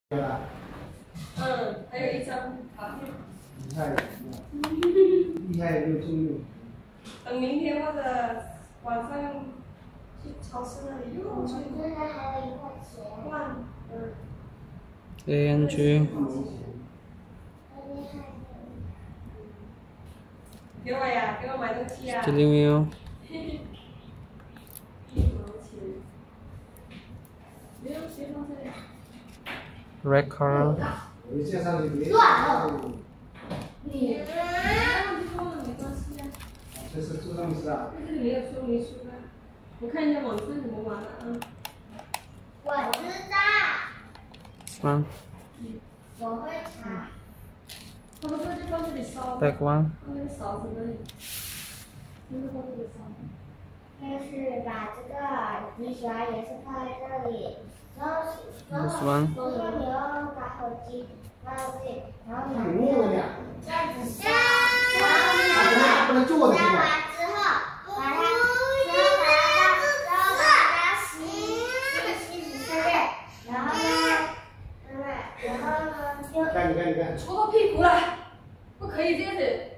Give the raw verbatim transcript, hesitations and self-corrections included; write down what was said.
对吧？ 嗯，还有一张卡片。 厉害，厉害又重用。 等明天或者晚上去超市那里又去。 这个还有一块钱。 换，嗯。 A N G。 给我呀，给我买东西呀。 Stealing wheel。 一毛钱。没有，别放这里。 Red car。 我介绍你别。 断了。 你，你说了没关系啊。 这是自动式啊。 这里没有说明书的，我看一下网上怎么玩的啊。 我知道。 One。 我会查。 他们说就放这里烧。 Back one。 放那个勺子那里。就是放这里烧。 就是把这个你喜欢颜色放在这里，然后然后 This one。 然后你要把手机放到这里，然后把你弄了呀？ 这样子烧，然后不能坐的烧地方。 完之后，把它，然后把它，然后把它洗洗洗洗干净，然后呢，对不对？然后呢就。 看你看你看。 戳到屁股了，不可以这样子。